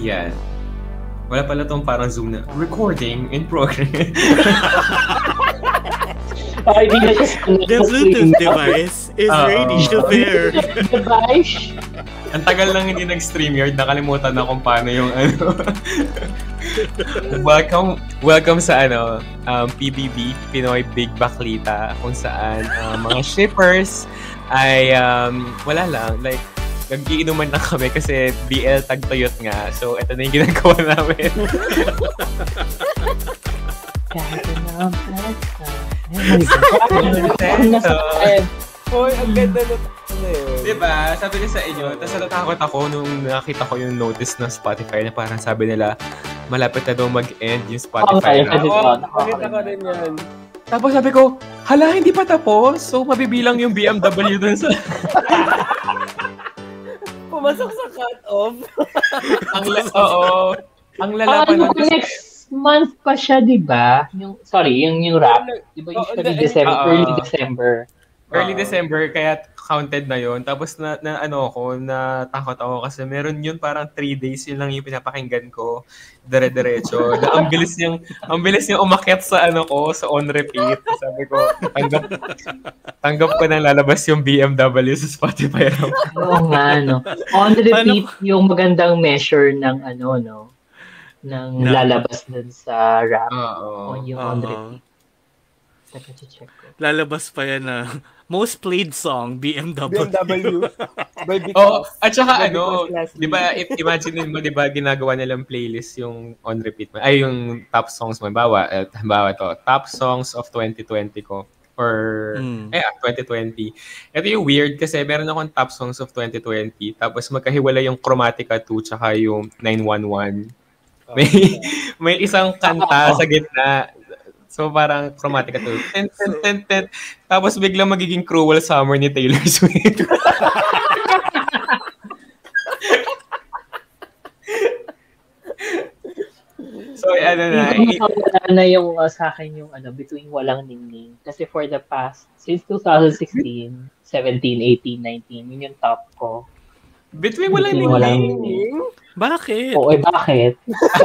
Yan. Wala pala tong parang Zoom na recording in progress. Hindi na siya The Bluetooth device is ready to pair. Device? Ang tagal lang hindi nag-StreamYard, nakalimutan na kung paano yung Welcome sa PBB, Pinoy Big Baklita, kung saan mga shippers ay wala lang, like nag-iinuman na kami kasi BL tagtoyot nga. So ito na yung ginagawa namin. Kahit na ang Hoy, ang ganda na yun. Diba? Sabi ko sa inyo, tapos natakot ako nung nakita ko yung notice ng Spotify na parang sabi nila, malapit na daw mag-end yung Spotify. Nakita ko rin yan. Tapos sabi ko, hala, hindi pa tapos? So, mabibilang yung BMW dun sa... Pumasok sa cut-off. Oo. Ang lala pa nun. Next month pa siya, di ba? Yung rap. Di ba usually early December. Early December, kaya counted na yon. Tapos natakot ako kasi meron yun parang 3 days, yun lang yung pinapakinggan ko. Dire-diretso. Ang bilis niyang umakyat sa sa on repeat. Sabi ko, tanggap ko na lalabas yung BMW sa Spotify. Oo nga, no. On repeat yung magandang measure ng ng lalabas dun sa rap. Yung on repeat. Check ko. Lalabas pa yan na most played song, BMW. At saka di ba, imagine mo, di ba, ginagawa nilang playlist yung on repeat mo. Ay, yung top songs mo. Halimbawa to, top songs of 2020 ko. Or, 2020. Ito yung weird kasi meron akong top songs of 2020. Tapos magkahiwala yung Chromatica 2 tsaka yung 911. May isang kanta sa gitna. So, parang Chromatica 2. Ten. Tapos biglang magiging Cruel Summer ni Taylor Swift. So, na yung sa akin yung Between Walang Ningning. Kasi for the past, since 2016, 17, 18, 19, yun yung top ko. Between Walang Ningning? Bakit? Oo, bakit?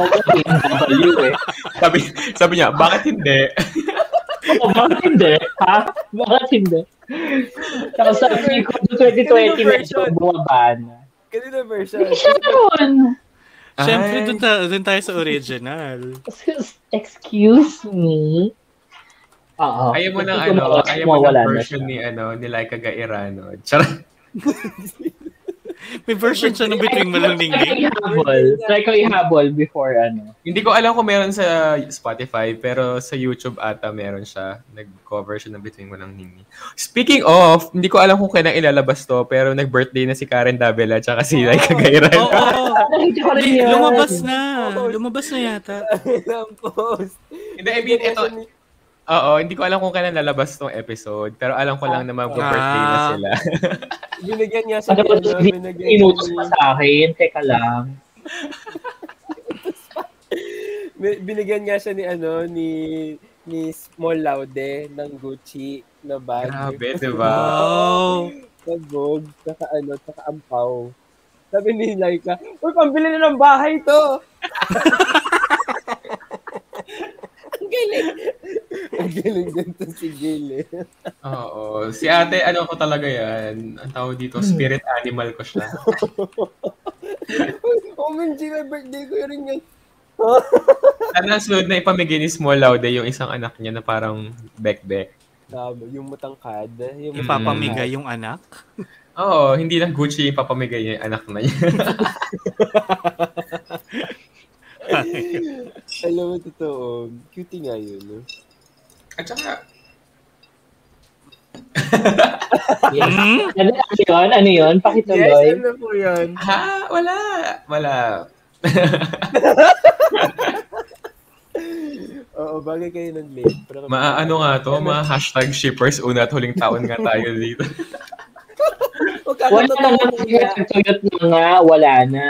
Sabi niya, bakit hindi? Bakit hindi? Ha? Bakit hindi? Tapos sabi ko, 2020 medyo bumaba na. Ganito version. Siyempre, dun tayo sa original. Excuse me? Ayaw mo ng version ni Laika Gairano. Charot. May version siya ng Between Walang Ningning. Try ko ihabol before Hindi ko alam kung meron sa Spotify, pero sa YouTube ata meron siya. Nag-cover siya ng Between Walang Ningning. Speaking of, hindi ko alam kung kailan ilalabas to, pero nag-birthday na si Karen Davila tsaka si Laika Gairano. Lumabas na yata. Hindi, I mean, ito... hindi ko alam kung kailan lalabas tong episode, pero alam ko lang na mag-birthday na sila. Binigyan niya sa inutos pa sa akin, teka lang. Binigyan nga siya ni Small Laude ng Gucci na bag. Grabe, diba? Wow! Sabog, saka ampaw. Sabi ni Laika, uy, pambili na ng bahay to! Ang galing din to si Gil. Oo. Si ate, ko talaga yan. Ang tawag dito, spirit animal ko siya. Minji, may birthday ko rin yan. Sana sunod na ipamigay ni Small Laude yung isang anak niya na parang bek-bek. Yung matangkad. Ipapamigay yung anak? Oo, hindi lang Gucci ipapamigay niya yung anak na niya. Alam mo, totoo. Cutie nga yun. No? At saka... Ano yun? Pakituloy. Yes, ano po yun? Ha? Wala. Oo, bagay kayo ng late. Mga hashtag shippers una at huling taon nga tayo dito. Wala na. Wala na.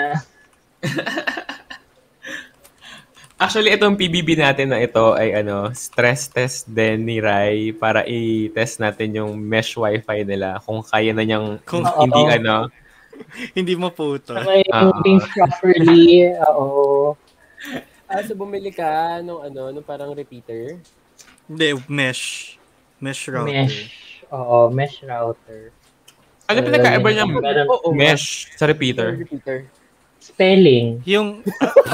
Actually, itong PBB natin na ito ay stress test din ni Rai para i-test natin yung mesh wifi nila kung kaya na niyang Hindi maputo. May moving properly. Oo. So bumili ka nung parang repeater? Hindi, mesh. Mesh router. Mesh router. Ano pinagkaiba niya mesh sa repeater? Spelling. Yung...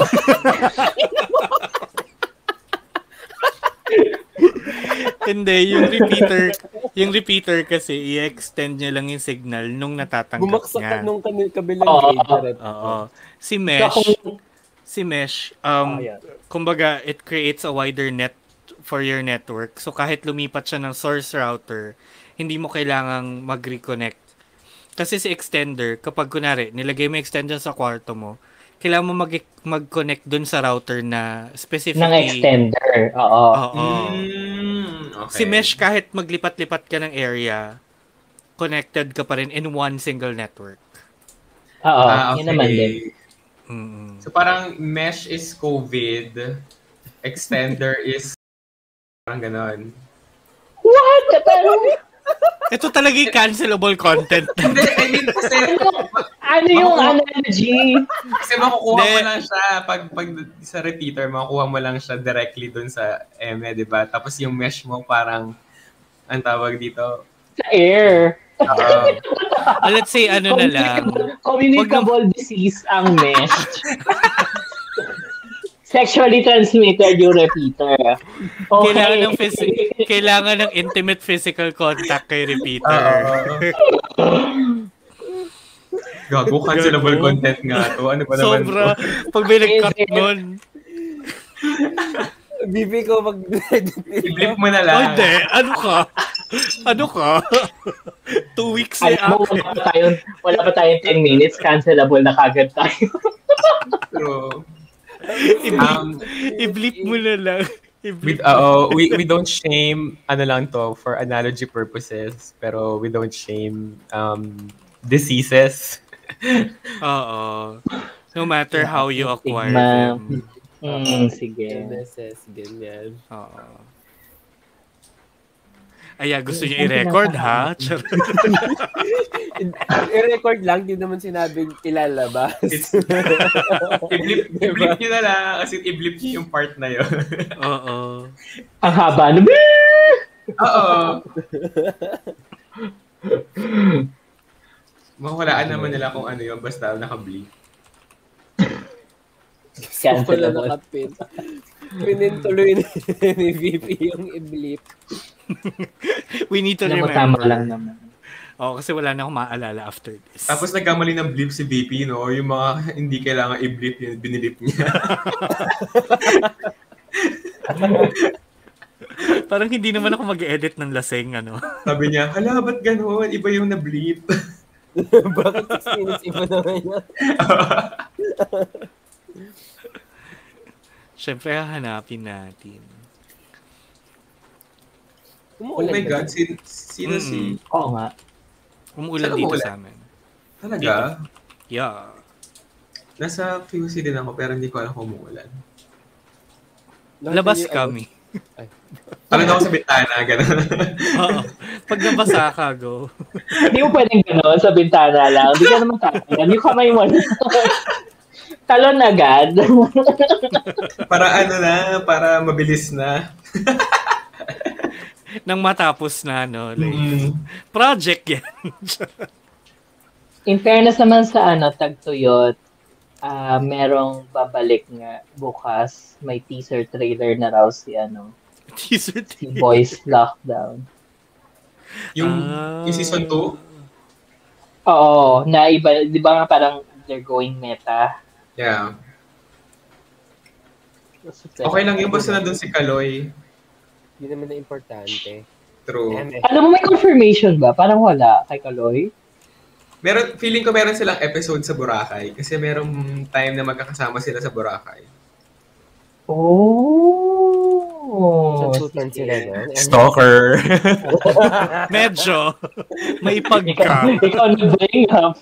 Hindi, yung repeater kasi i-extend niya lang yung signal nung natatanggap niya. Bumaksak nung kabilang grade. Oo. Si mesh, kumbaga, it creates a wider net for your network. So, kahit lumipat siya ng source router, hindi mo kailangang mag-reconnect. Kasi si extender, kapag kunwari, nilagay mo extender sa kwarto mo, kailangan mo mag-connect dun sa router na specifically... Ng extender, oo. Okay. Si mesh, kahit maglipat-lipat ka ng area, connected ka pa rin in one single network. Oo, yun naman din. So parang mesh is COVID, extender is parang ganon. What? Ito talaga yung cancelable content. Hindi, I mean kasi... Ano yung analogy? Kasi makukuha mo lang siya, pag sa repeater, makukuha mo lang siya directly dun sa eme, di ba? Tapos yung mesh mo parang, ang tawag dito? Sa air. Let's say, na lang. Communicable disease ang mesh. Sexually transmitted yung repeater. Okay. Kailangan ng intimate physical contact kay repeater. Gago, cancelable content nga to. Ano ba naman sobra. Pag may nag-cut nun. Bibi ko i-blip mo na lang. Hindi. Ano ka? 2 weeks na wala pa tayong 10 minutes. Cancelable na kagad tayo. True. I-blip mo na lang. We don't shame lang to for analogy purposes, pero we don't shame diseases. No matter how you acquire them. Sige. Ganyan. Gusto niyo i-record, ha? I-record lang, di naman sinabing ilalabas. I-blip nyo na lang, kasi i-blip nyo yung part na yun. Ang haba na. Mawalaan naman nila kung ano yun, basta naka-blip. Wala nakapin. Pinintuloy ni VP yung i-blip. We need to remember. Tama lang naman. Kasi wala na akong maalala after this. Tapos nagkamali ng blip si VP, no? Yung mga hindi kailangan i-blip yun, binilip niya. Parang hindi naman ako mag-edit ng laseng, ano? Sabi niya, hala, ba't gano'n? Iba yung na-blip. Bakit 6 minutes iba naman yun? Siyempre, hahanapin natin. Oh my God, sino si... Oo nga. Umuulan dito sa amin. Talaga? Dito. Yeah. Nasa QC din ako, pero hindi ko alam kung umuulan. Labas kami. Ano na ako sa bintana, gano'n. Oo. Pag nabasa ka, go. Hindi mo pwedeng gano'n sa bintana lang. Hindi ka naman kakayan. Yung kamay mo. Talon agad. Para mabilis na. Nang matapos na, no? Like, project yan. In fairness naman sa Tagtuyot, merong babalik nga bukas. May teaser trailer na raw si Teaser trailer? Si Boys Lockdown. Yung season 2? Oo, na iba, di ba nga parang they're going meta? Yeah. Okay lang yung basta nandun si Kaloy. Hindi naman na importante. True. Alam mo, may confirmation ba? Parang wala kay Kaloy? Feeling ko meron silang episode sa Boracay kasi merong time na magkakasama sila sa Boracay. Susutan sila doon. Stalker. Medyo. May pagka. Ikaw na-bring up.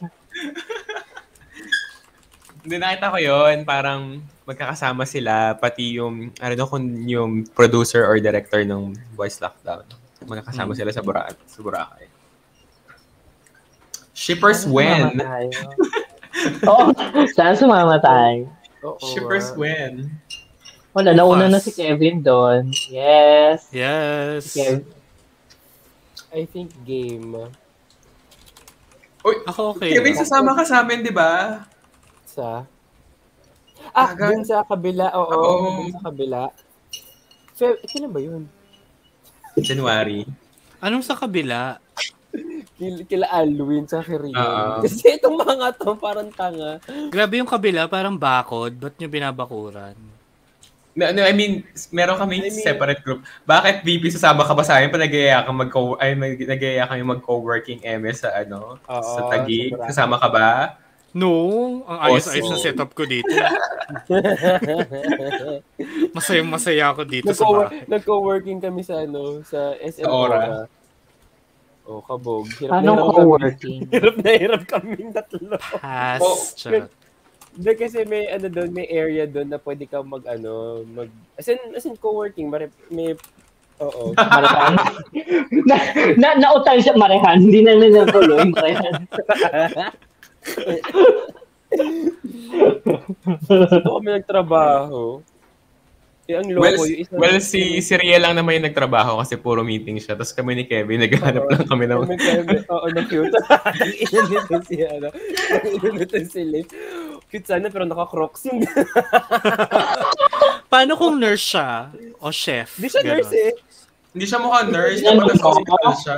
Hindi, nakita ko yun. Parang magkakasama sila, pati yung, kung yung producer or director ng Boys Lockdown. Magkakasama sila sa Boracay. Shippers when? Saan sumama tayo? Shippers when? Wala, nauna na si Kevin doon. Yes. I think game. Uy, ako okay. Kevin, sasama ka sa amin, di ba? Dun sa kabila. Oo, dun sa kabila. Kailan ba yun? January. Anong sa kabila? Kila Alwin sa Rion. Kasi itong mga to parang tanga. Grabe yung kabila, parang bakod. Ba't nyo binabakuran? No, I mean, meron kami separate group. Bakit VP sasama ka ba sa amin? Nag-iaya kang mag-co-working MS sa sa Taguig? Kasama ka ba? No, ang ayos-ayos na setup ko dito. Masaya ako dito sa bahay. Nag-co-working kami sa sa SM Aura. Kabog. Anong co-working? Hirap kami tatlo. Hindi kasi may doon, may area doon na pwede kang as in co-working, may Marehan. Nautang siya Marehan, hindi na natuloy Marehan. Dito kami nagtrabaho. Ang loko yung isa. Well, si Riel lang naman yung nagtrabaho kasi puro meeting siya. Tapos kami ni Kevin, naghahanap lang kami ng... na-cute. Iyan nito si Iyan nito si Liz. Cute sana pero naka-crocs yung... Paano kung nurse siya? O chef? Hindi siya nurse eh. Hindi siya mukhang nurse. Naka-hospital siya.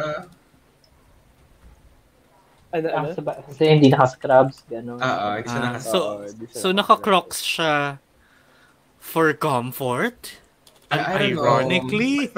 Kasi hindi naka-scrubs. Gano'n. Hindi siya naka-scrubs. So naka-crocs siya for comfort? Ironically.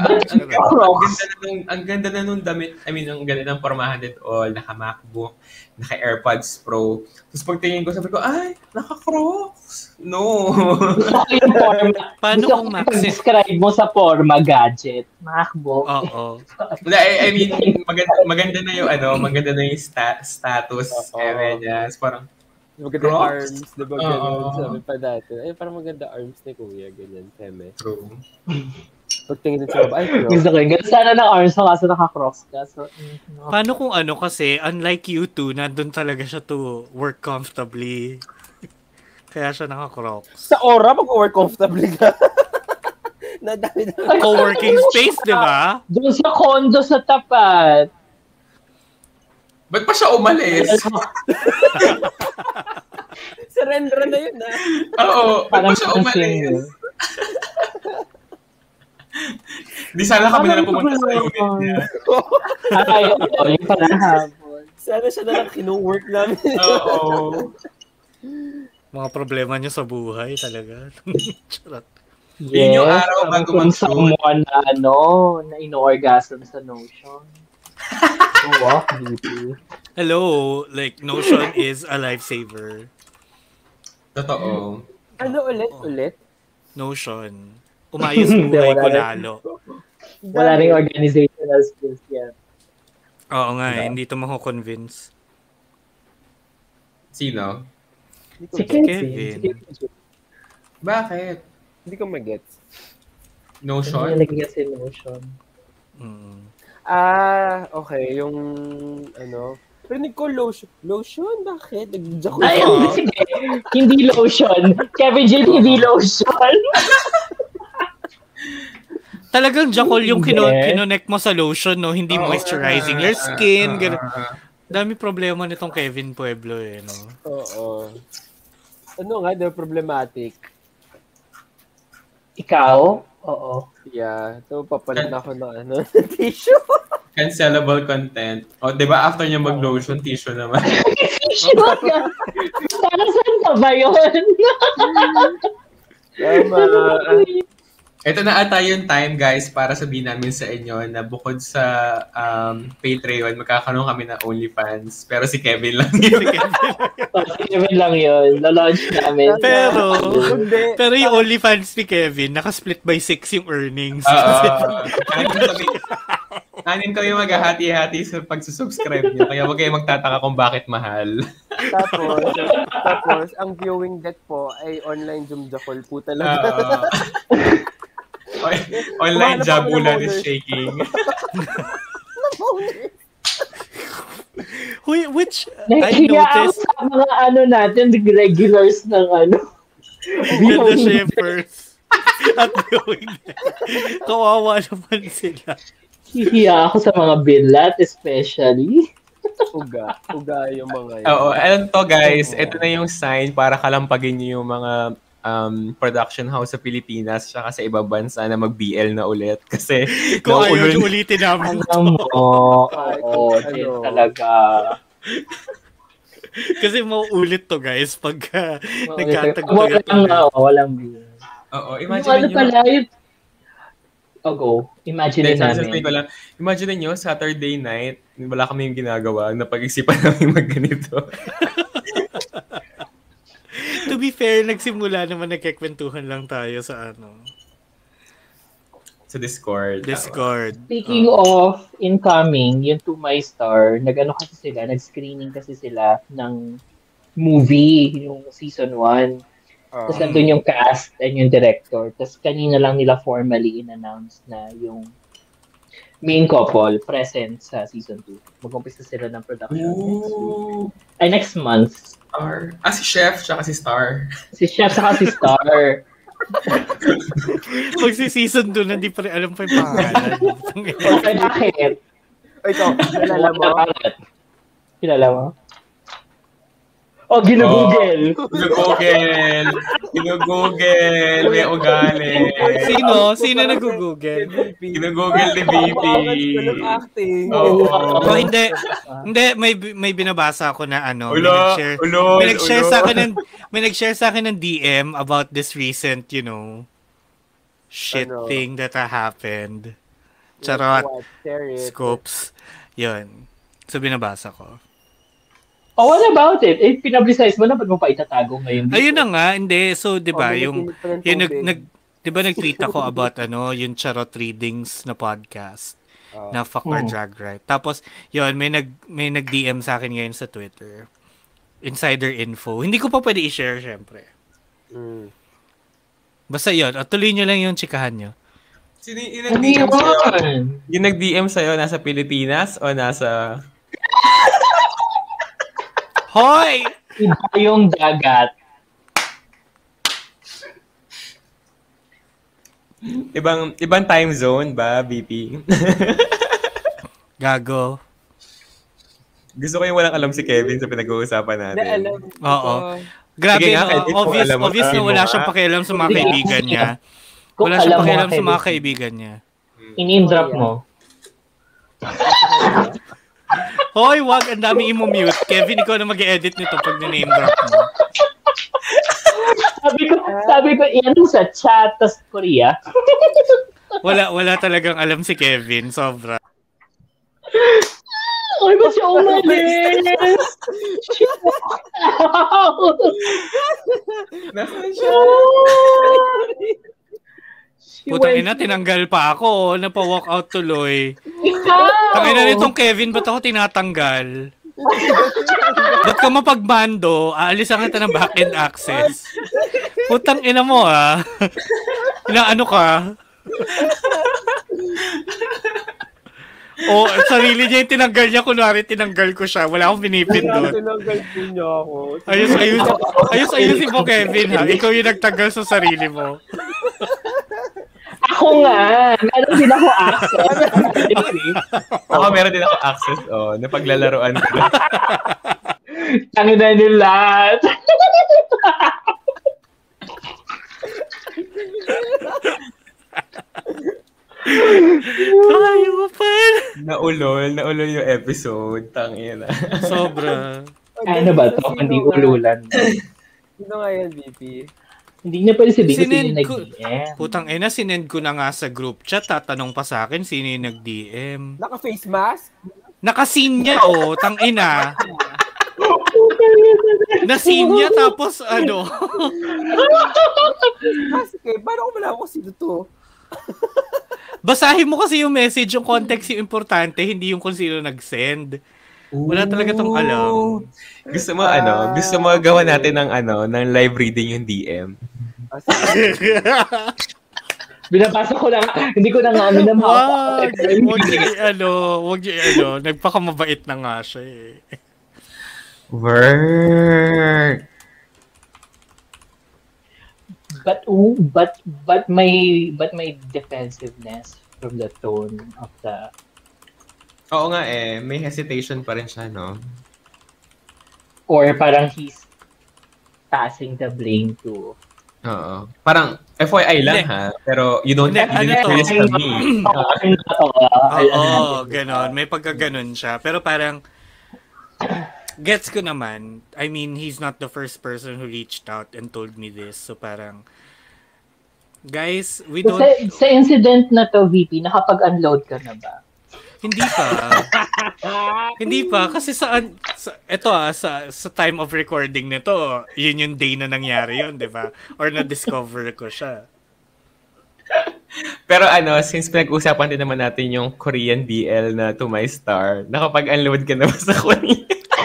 Ang ganda na nung damit. I mean, ang ganda ng pormahan dito. Naka-MacBook, naka-AirPods Pro. Tapos pagtingin ko, sabi ko, ay, naka-Crocs. No. Paano kung describe mo sa forma gadget? MacBook. Oo. I mean, maganda na yung maganda na yung status. Parang, maganda arms, diba ganun? Sabi pa dati. Ay, parang maganda arms ni Kuya, ganyan, Teme. True. Pagtingin din sa ay, gusto ko yun. Sana ng arms mo kasi naka-cross ka. So, Paano kung kasi, unlike you two, nandun talaga siya to work comfortably. Kaya siya naka-crocs. Sa Aura, mag-work comfortably ka. Nadami na. Co-working space, di ba? Doon sa condo sa tapat. Ba't pa siya umalis? Surrender na yun, Oo, ba't pa siya umalis? Di sana kami na lang pumunta sa unit niya. Yung panahabol. Sana siya na lang kino-work namin. Oo. Mga problema niya sa buhay talaga. Charot. Yun yung araw bago mag-shoot. Someone na ino-orgasm sa Notion. Hello, like Notion is a lifesaver. Totoo. Ano ulit? Notion. Umayos buhay ko lalo. Wala ring organizational skills yan. Oo nga, hindi ito mako-convince. Sino? Si Kevin. Bakit? Hindi ko mag-gets. Notion? Hindi nalagyan si Notion. Okay. Yung, rinig ko lotion. Lotion? Bakit? Ay, sige. Hindi lotion. Kevin J, hindi lotion. Talagang Jackal yung kinonect mo sa lotion, no? Hindi moisturizing your skin. Dami problema nitong Kevin Pueblo, no? Oo. Problematic. Ikaw? Oo. Yeah. So, papalit ako ng tissue. Cancelable content. Di ba after niya mag-lotion, tissue naman. Tissue ka? Para saan ka ba yun? Ito na ata yung time, guys, para sabihin namin sa inyo na bukod sa Patreon, magkakaroon kami ng OnlyFans. Pero si Kevin lang yun. Si Kevin lang yun. Launch namin. Pero yung OnlyFans ni Kevin, naka-split by 6 yung earnings. Anin kami maghahati-hati sa pagsusubscribe nyo. Kaya huwag kayo magtataka kung bakit mahal. Tapos, ang viewing deck po ay online Jumjakol po talaga. Online Jabulan is shaking. Which I noticed sa mga natin, regulars ng the Shippers at going kawawa naman sila. Hihiya ako sa mga binlat, especially. Uga yung mga yun. Oo, and to guys, ito na yung sign para kalampagin niyo yung mga production house sa Pilipinas tsaka sa ibang bansa na mag-BL na ulit. Kasi kung ayaw ulitin namin talaga. Kasi mauulit to guys pag nagkatagpo walang BL. Oo, imagine niyo. Go. Imagine namin. Imagine niyo Saturday night, wala kami yung ginagawa, napag-isipan namin mag-ganito. To be fair, nagsimula naman nagkikwentuhan lang tayo sa sa Discord. Speaking of incoming, yung To My Star, nag-screening kasi sila ng movie, yung season 1. Tapos nandun yung cast and yung director. Tapos kanina lang nila formally in-announce na yung main couple present sa season 2. Mag-umpisa sila ng production next month. Star. Si Chef tsaka si Star. Si Chef tsaka si Star. Pag si season 2 na di pa rin alam pa yung pangalan. Bakit? Ikaw, kilala mo? Ginugugel. Ginugugel. May ugali. Sino nag-google? Ginugugel ni VP. Hindi, may binabasa ako na may nag-share sa akin ng DM about this recent, thing that happened. Charot. Scopes. Yun. So, binabasa ko. What about it? Pinablicize mo na, ba't mo pa itatago ngayon dito? Ayun na nga, hindi. So, di ba, di ba nag-tweet ako about, yung Charot Readings na podcast na Fuck Our Drag Right. Tapos, yun, may nag-DM sa akin ngayon sa Twitter. Insider info. Hindi ko pa pwede i-share, syempre. Basta yun, tuloy nyo lang yung chikahan nyo. Sino yung nag-DM sa'yo? Yung nag-DM sa'yo, nasa Pilipinas o nasa... Hoy! Iba yung dagat. Ibang time zone ba, BP? Gago. Gusto ko yung walang alam si Kevin sa pinag-uusapan natin. Oo. Grabe, obvious na wala siyang pakialam sa mga kaibigan niya. Wala siyang pakialam sa mga kaibigan niya. In-name drop mo. Hoy, wag, ang dami i-mute. Kevin, ikaw na mag-edit nito pag na-name drop mo. sabi ko, yan sa chat, tas Korea. Wala talagang alam si Kevin, sobra. Ay, ba't siya umalis? Nasaan siya? Putang ina, tinanggal pa ako. Napa-walk out tuloy. Tangina nitong Kevin, ba't ako tinatanggal? Ba't ka mapagbando? Aalisan kita ng back-end access. Putang ina mo, ha? Inaano ka? Sarili niya yung tinanggal niya. Kunwari, tinanggal ko siya. Wala akong pinipindot. Tinanggal din niya ako. Ayusin mo, Kevin, ha? Ikaw yung nagtanggal sa sarili mo. Ako nga. Meron din ako access. Ako meron din ako access. Napaglalaroan ko. Tangin na nila. Tayo pa. Naulol yung episode. Tangina. Sobra. Ano ba ito? Hindi ululan. Sino nga yan, VP? Hindi na pala sabihin sino yung nag-DM. Putang ina, sinend ko na nga sa group chat. Tatanong pa sa akin, sino yung nag-DM. Naka-face mask? Naka-scene niya, tangina. Na-scene niya, tapos Sige, paano ko malaman kung sino to? Basahin mo kasi yung message, yung context yung importante, hindi yung kung sino nag-send. Wala talaga tong alam. Gusto mo gawa natin ng live reading yung DM. Binabasa ko lang, hindi ko na nga amin na Wag niyo, nagpakamabait na nga siya eh. Work. But my defensiveness from the tone of the... Oo nga may hesitation pa rin siya, no? Or parang he's passing the blame to... Oo. Parang FYI lang ha, pero you didn't do this for me. Oo, ganon. May pagkaganon siya. Pero parang gets ko naman. I mean, he's not the first person who reached out and told me this. So parang, guys, we don't... Sa incident na to, VP, nakapag-unload ka na ba? Hindi pa. Hindi pa. Kasi sa time of recording nito, yun yung day na nangyari yun, di ba? Or na-discover ko siya. Pero since pinag-usapan din naman natin yung Korean BL na To My Star, nakapag-unload ka na ba sa Korean?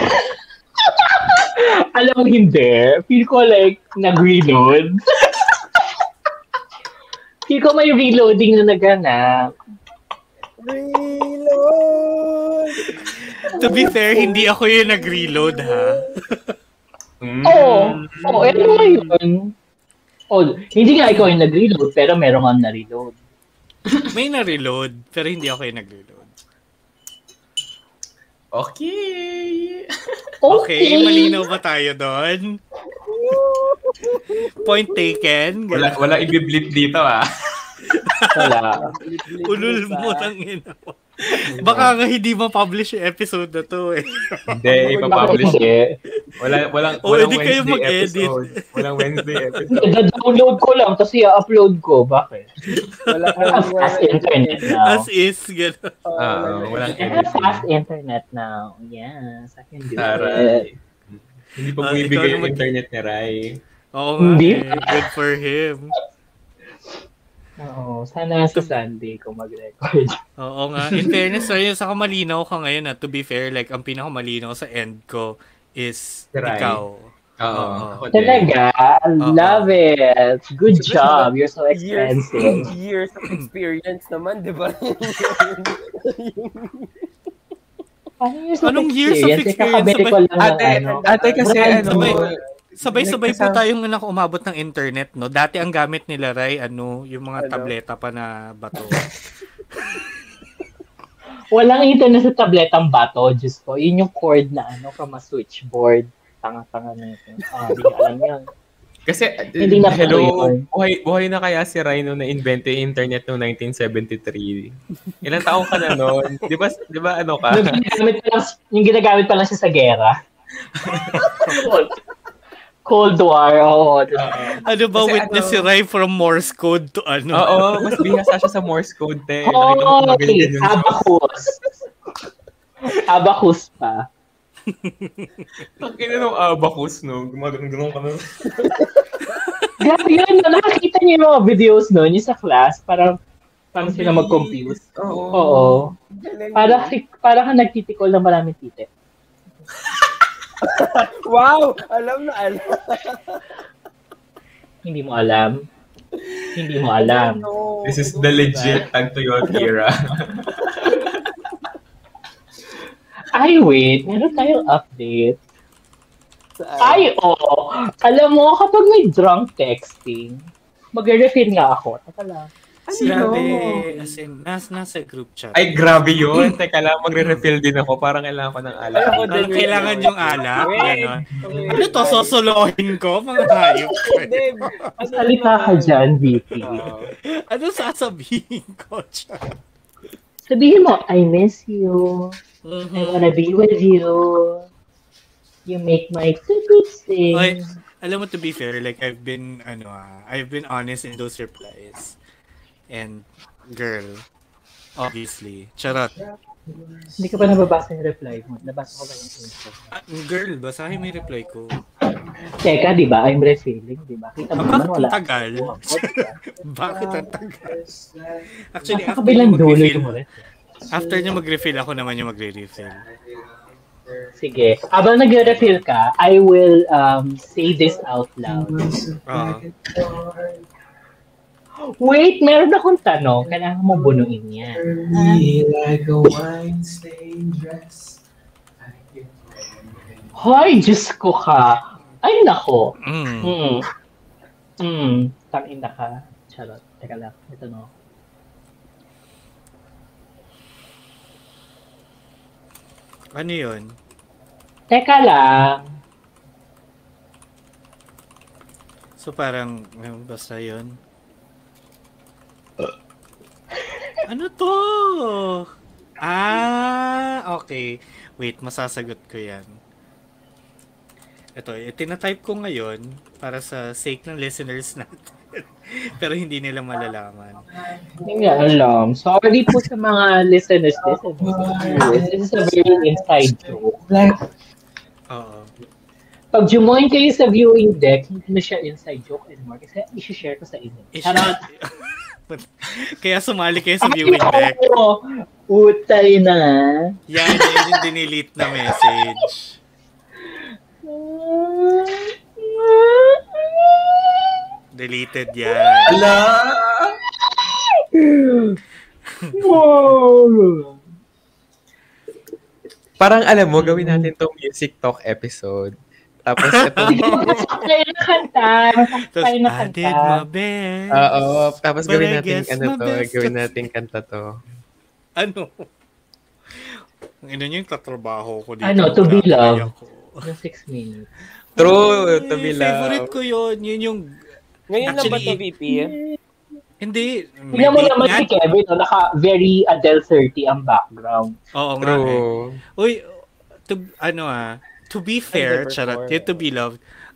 Alam mo, hindi. Feel ko like nag-reload. Feel ko may reloading na naganap. Reload! To be fair, hindi ako yung nag-reload, ha? Oo, ano nga yun? Hindi nga ikaw yung nag-reload, pero meron kang na-reload. May na-reload, pero hindi ako yung nag-reload. Okay, malinaw ba tayo doon? Point taken. Wala i-blip dito, Wala. Ulul mo ng ina mo. Baka nga hindi ma-publish yung episode na to Hindi, ipapublish. Walang hindi kayo Wednesday mag-edit. episode. Walang Wednesday episode. Da-download ko lang, tapos i-upload ko. Bakit? Fast internet now. As is, gano'n. Walang edit. Fast internet now. Yes, I can do it. Hindi pa bumibigay yung internet ni Rai. Oo nga, good for him. Oo, sana sa Sunday ko mag-record. Oo nga. In fairness, saka malinaw ka ngayon to be fair, like, ang pinakamalinaw sa end ko is ikaw. Oo. Talaga? Love it. Good job. You're so expensive. Years of experience naman, di ba? Anong years of experience? Ate kasi Sabay-sabay po tayong umabot ng internet, no? Dati ang gamit nila, Ray, yung mga tableta pa na bato. Walang internet sa tabletang bato, Diyos ko. Yun yung cord na from a switchboard. Tanga-tanga na ito. Hindi alam yun. Kasi, buhay na kaya si Ray nung na-invento yung internet noong 1973? Ilang taong ka na noon? Di ba ka? Yung ginagamit pa lang siya sa gera. Cold War, oo. Ano ba, kasi witness si Rai from Morse code to Oo, mas bihasa siya sa Morse code, te. Abacus. Abacus pa. Ang nung abacus, no? Gumagano'n ka na. Grabe yun, nakakita niyo yung mga videos, no? Yung sa class, parang sila mag-compute. Oo. Para ka nagtitikol ng maraming tite. Wow! Alam na alam. Hindi mo alam. This is the legit Tagtoyot era. Ay, wait. Meron tayong update. Alam mo, kapag may drunk texting, mag-refill nga ako. Taka lang. Grabe. As in, nasa group chat. Ay, grabe yun. Teka lang, magre-refill din ako. Parang kailangan ko ng alak. Kailangan yung alak? Ano to, sosolohin ko? Mga hayop. Salita ka dyan, VP. Ano sasabihin ko dyan? Sabihin mo, I miss you. I wanna be with you. You make my good thing. Okay. Alam mo, to be fair, like, I've been honest in those replies. And, girl, obviously, charot. Hindi ka pa nababasa yung reply mo. Nabasa ko ba yung info? Girl, basahin mo yung reply ko. Teka, di ba? I'm refilling, di ba? Kita mo naman, wala. Tagal? Bakit ang tagal? Actually, after niya mag-refill, ako naman yung magre-refill. Sige. Habang nag-refill ka, I will say this out loud. Wait, meron akong tanong. Kailangan mo bunuin yan. Like a wine-stained dress. Hoy, Diyos ko ka. Ay, nako. Tangin na ka. Charot. Teka lang. Ito no. Ano yun? Teka lang. So parang, basta yun. Ano to? Okay. Wait, masasagot ko yan. Ito, tinatype ko ngayon para sa sake ng listeners natin. Pero hindi nila malalaman. Hindi nga alam. Sorry po sa mga listeners. This is a very inside joke. Oo. Pag jumoin kayo sa viewing deck, hindi na siya inside joke anymore. Kasi i-share ko sa inyo. Kaya sumali kayo sa viewing deck. Utay na. Yan yung dinelete na message. Deleted yan. Ala! Parang alam mo, gawin natin tong music talk episode. Tapos ito. Tayo na kanta. Tayo na kanta. I did my best. Oo. Tapos gawin natin gawin natin kanta to. Ano? Ano yung tatrabaho ko dito? Ano? To be loved. Yung 6 minutes. True. To be loved. Favorite ko yun. Yun yung... Ngayon lang ba ito, VP? Hindi. Tingnan mo naman si Kevin, naka very Adele 30 ang background. Oo nga Uy, to be fair, charot, to be loved,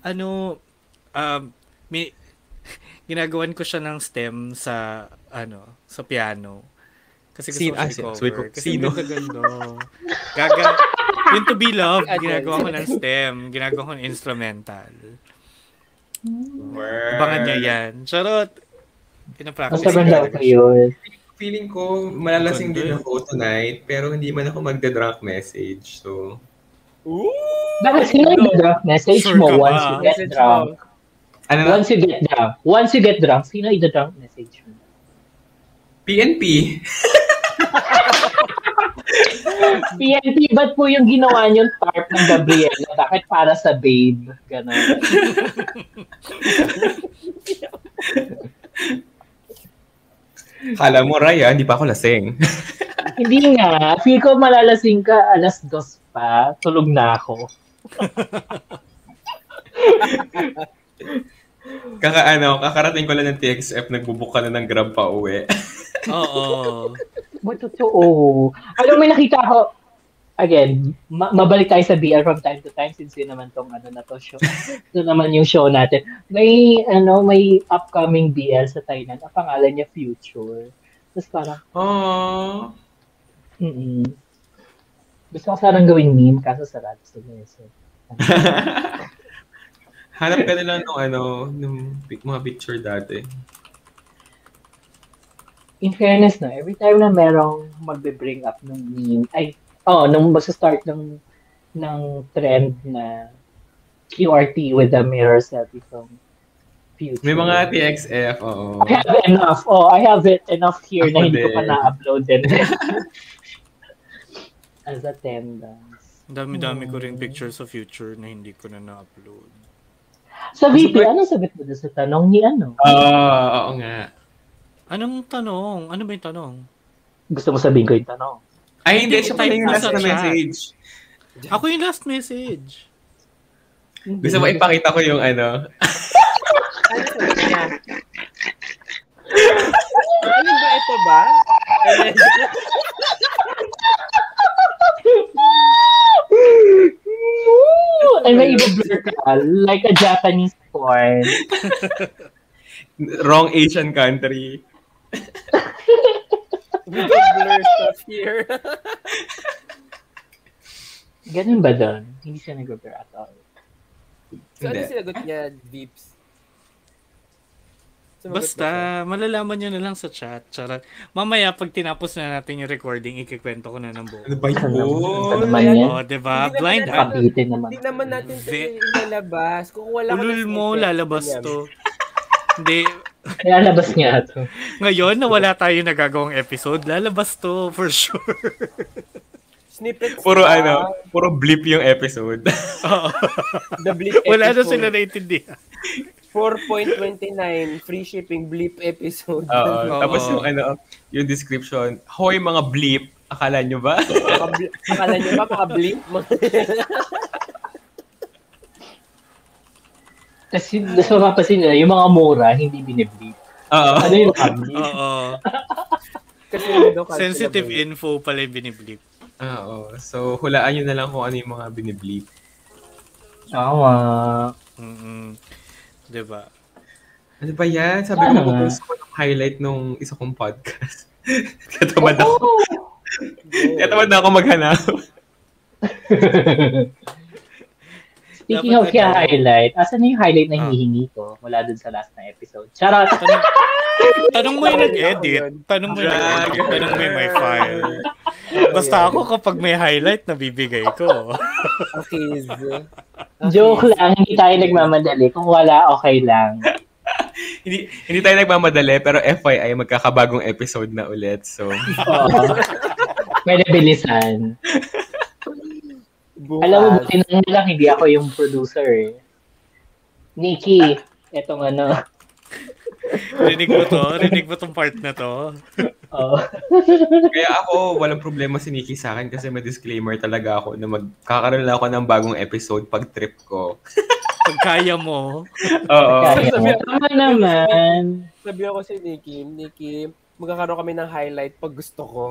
ginagawan ko siya ng stem sa, sa piano. Kasi gusto ko cover. Kasi ganda. Yung to be loved, ginagawa ko ng stem, ginagawa ko ng instrumental. Abangan niya yan. Charot. Pinapractice. Feeling ko, malalasing din ako tonight, pero hindi man ako magda-drunk message. So, bakit sino yung drunk message mo once you get drunk? Once you get drunk, sino yung drunk message mo? PNP. PNP, ba't po yung ginawa niyong tarp ng Gabriela? Bakit para sa babe? Ganon. Kala mo, Raya, hindi pa ako lasing. Hindi nga. Feel ko malalasing ka, 2:00 pa. Tulog na ako. Kakarating ko lang ng TXF, nagbubook ka na ng Grab pa uwi. Oo. Totoo. Alam mo, nakita ko, again, mabalik tayo sa BL from time to time since yun naman tong show. Ito naman yung show natin. May upcoming BL sa Thailand. Ang pangalan niya Future. Tapos parang, gusto ko sarang gawing meme kaso sarado sa lesson. Hanap ka na lang ng mga picture dati. In fairness na, every time na merong magbe-bring up ng meme, nung magsa-start ng trend na QRT with the mirror selfie from Future. May mga TXF, oo. I have it enough here na hindi ko pa na-upload din. As attendance. Dami-dami ko rin pictures of Future na hindi ko na-upload. Sa VP, anong sagot mo sa tanong ni Oo nga. Anong tanong? Ano ba yung tanong? Gusto mo sabihin ko yung tanong? Ay, hindi. Siya pala yung last na message. Ako yung last message. Gusto mo ipakita ko yung Ano sabi niya? Ano ba ito ba? Ay, may iba-blur ka. Like a Japanese porn. Wrong Asian country. We don't blur stuff here. Ganun ba doon? Hindi siya nag-blur at all. So, ano sinagot niya, Deeps? Basta, malalaman nyo na lang sa chat. Charot. Mamaya, pag tinapos na natin yung recording, ikikwento ko na ng buo. Ano ba yun? Diba? Blind Hindi naman natin ito ilalabas. Kung wala ka ulul mo, lalabas to. Hindi. Lalabas niya ito. Ngayon, na wala tayo nagagawang episode, lalabas to for sure. Snippets puro blip yung episode. The blip episode. Wala na sila naintindihan. 4.29 free shipping blip episode. Tapos yung description, hoy mga blip, akala nyo ba? Akala nyo ba mga blip? Kasi mapapasin nila, yung mga mura, hindi biniblip. Ano yung blip? Kasi sensitive info pala yung biniblip. So, hulaan nyo na lang kung ano yung mga biniblip. Diba? Ano ba yan? Sabi ko mag-post ko ng highlight nung isa kong podcast. Katamad na ako maghanap. Speaking of highlight, asan na yung highlight na hinihingi ko mula dun sa last na episode? Charot! Tanong mo yung nag-edit. Tanong mo yung may file. Basta ako kapag may highlight, nabibigay ko. Okay. Joke lang, hindi tayo nagmamadali. Kung wala, okay lang. hindi tayo nagmamadali, pero FYI, magkakabagong episode na ulit. So, may nabilisan. Alam mo, buti na lang, hindi ako yung producer eh. Nikki, etong Rinig mo tong part na to. Kaya ako, walang problema si Nikki sa akin kasi may disclaimer talaga ako na magkakaroon lang ako ng bagong episode pag trip ko. Pag kaya mo. Tama naman. Sabi ako si Nikki, magkakaroon kami ng highlight pag gusto ko.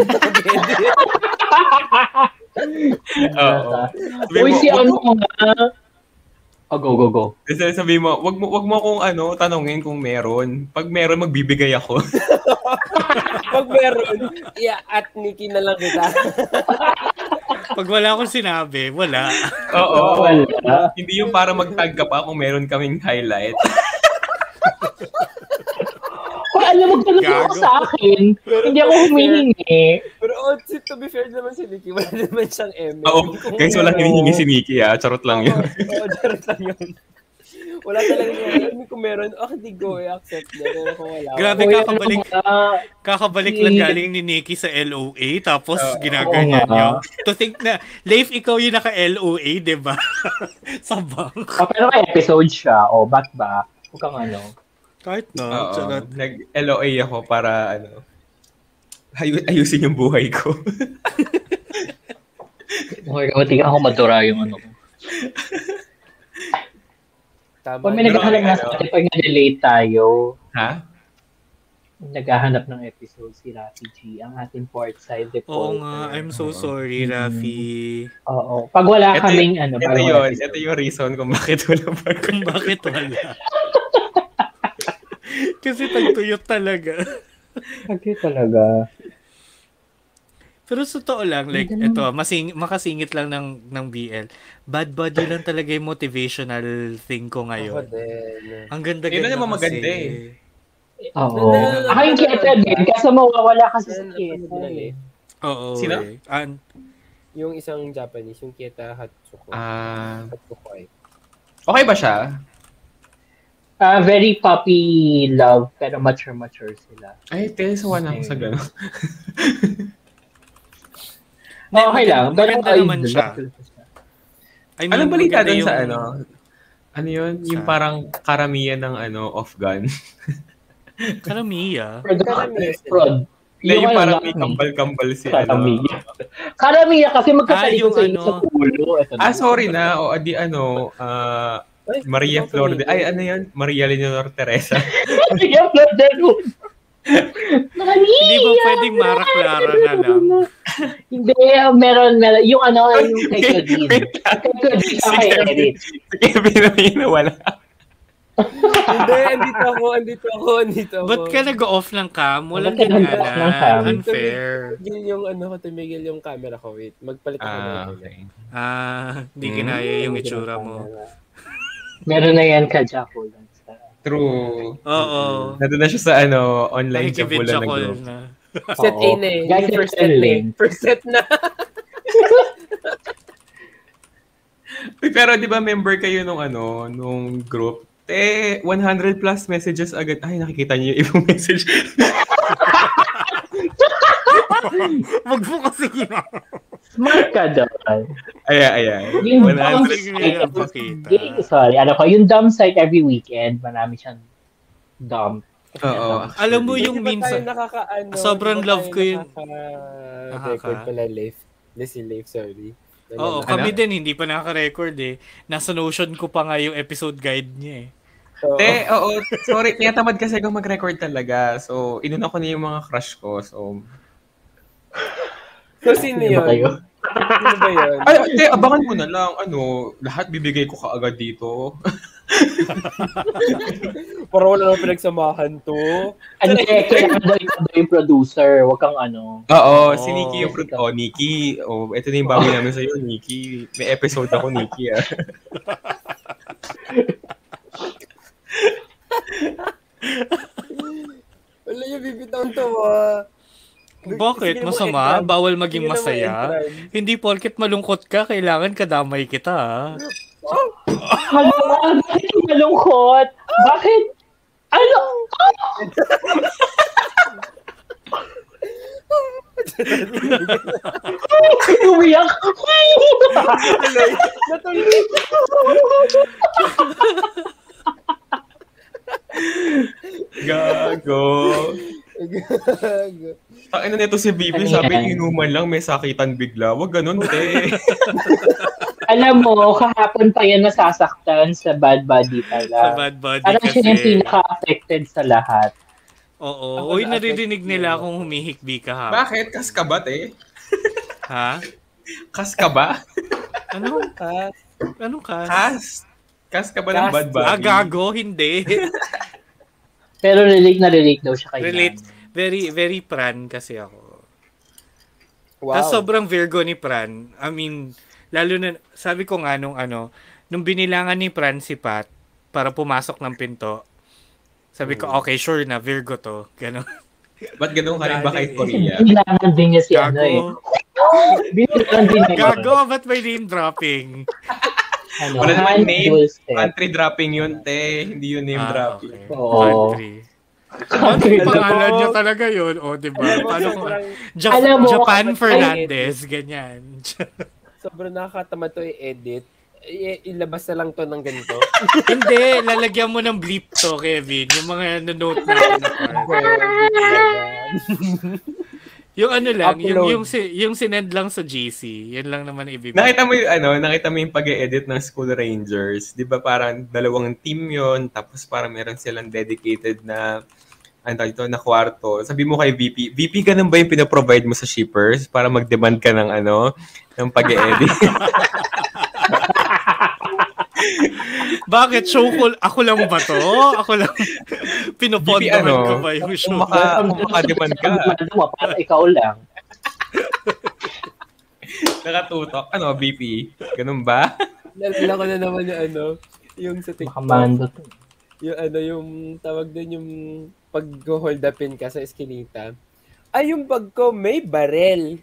Uy, si ano nga? Go. Sabi mo, wag mo akong tanungin kung meron. Pag meron, magbibigay ako. Pag meron, at Nikki na lang kita. Pag wala akong sinabi, wala. Wala. Hindi yung para mag-tag ka pa kung meron kaming highlight. Alam mo, magtanong sa akin. Hindi ako humihingi. Pero to be fair naman si Nikki, wala naman siyang eme. Guys, walang hinihingi si Nikki, Charot lang yun. Charot lang yun. Wala talaga niya. Kung meron, hindi go, i-accept niya. Pero kung wala. Grabe, kakabalik lang galing ni Nikki sa LOA, tapos ginaganyan niyo. To think na, Leif, ikaw yung naka-LOA, diba? Sa bank. Pero may episode siya, ba't ba? Huwag kang Kahit nag-LOA ako para ayusin yung buhay ko. Hindi ako madura yung ko. Tama. Kung may naghahanap na sa atin, pag na-delay tayo, naghahanap ng episode si Rafi G, ang ating port side reporter. Oo nga, I'm so sorry, Rafi. Oo. Pag wala kaming ito yung reason kung bakit wala. Kasi tagtuyot talaga. Pero sa totoo lang, like, ito, makasingit lang ng BL. Bad Buddy lang talaga yung motivational thing ko ngayon. Ang ganda-ganda naman maganda eh. Oo. Ako yung Kieta din, kasi mawawala kasi si Kieta eh. Oo. Sino? Yung isang Japanese, yung Kieta Hatsuko. Okay ba siya? Very puppy love, pero mature sila. Ay, sawa na ako sa gano'n. Okay lang. Maganda naman siya. Anong balita doon sa ano yun? Yung parang karamihan ng off-gun. Karamiya? Prod. Yung parang may kambal-kambal si Karamiya kasi magkakaliko sa ulo. Sorry na. Maria Flor de... Ay, yun? Maria Leonor Teresa. Maria Flor de... Hindi ba pwedeng Mara Clara na lang? Hindi, meron. Yung yung kay Claudine. Kay Claudine sa kay Edith. Sige, pinawala. Hindi, andito ako. Ba't ka nag-off ng cam? Walang ganyan. Unfair. Tumigil yung camera ko. Wait, magpalit ako. Okay. Hindi kinaya yung itsura mo. Meron na yan ka, Jaco. True. Oo. Nandun na siya sa online Jabulan na group. Set A na eh. First set na. Pero di ba member kayo nung group? 100 plus messages agad. Ay, nakikita niyo yung ibang message. Wag mo kasi Smart ka doon. Ayan. Yung dump site, sorry, alam ko, yung dump site every weekend, marami siyang dump. Oo. Alam mo yung minsan, sobrang love ko yung record pala Leif, sorry. Oo, kami din hindi pa nakaka-record eh. Nasa Notion ko pa nga yung episode guide niya eh. Oo. Sorry, kaya tamad kasi ako mag-record talaga. So, inuna ko na yung mga crush ko. So, sino yun? Sino ba yun? Abangan mo na lang. Lahat bibigay ko kaagad dito. Para wala na pinagsamahan to. Kailangan daw yung producer. Huwag kang Oo, si Nikki yung producer. Nikki. Ito na yung bago namin sa'yo, Nikki. May episode ako, Nikki. Wala yung bibitaw to, Bakit? Masama? Bawal maging masaya? Hindi porket malungkot ka, kailangan kadamay kita. Bakit malungkot? Bakit? Umiyak. Gago. Ano nito si Bibi, sabi inuman lang, may sakitan bigla. Wag ganun, te. Alam mo, kahapon pa yan nasasaktan sa Bad Buddy pala. Sa Bad Buddy parang kasi. Parang siya yung pinaka-affected sa lahat. Oo. Uy, naririnig nila kung humihikbi ka ha. Bakit? Kas ka ba, te? Ha? Kas ka ba? Anong kas? Anong kas? Kas ka ba ng Bad Buddy? Gago, hindi. Pero relate daw siya kay Relate. Very, very Pran kasi ako. Wow. Tapos sobrang Virgo ni Pran. I mean, lalo na, sabi ko nga nung binilangan ni Pran si Pat para pumasok ng pinto, sabi ko, okay, sure na, Virgo to. Gano'n. Ba't gano'n ka rin ba kay Korea? Binilangan din niya si Binilangan din niya. Gago, ba't may name dropping? Wala naman name. Country dropping yun, te. Hindi yun name dropping. Okay. Country. Pangalan niya talaga yun. O, diba? Paano ko? Japan Fernandez. Ganyan. Sobrang nakakatamad to i-edit. Ilabas na lang to ng ganito. Hindi. Lalagyan mo ng bleep to, Kevin. Yung mga note natin na yung lang, yung sinend lang sa GC. Yan lang naman ibibigay. Nakita mo yung pag-e-edit ng School Rangers. 'Di ba parang dalawang team 'yon, tapos parang meron silang dedicated na na kwarto. Sabi mo kay VP ganun ba yung pinaprovide mo sa shippers para mag-demand ka ng ng pag-e-edit? Bakit? Show ko, ako lang ba to? Ako lang, pinopondohan ko ba yung show? Kung maka-demand ka. Para ikaw lang. Nakatutok. BP? Ganun ba? Nalala ko na naman yung sa TikTok. Makamando to. Yung tawag din yung pag-hold upin ka sa eskinita. Ay, yung bag ko may barel.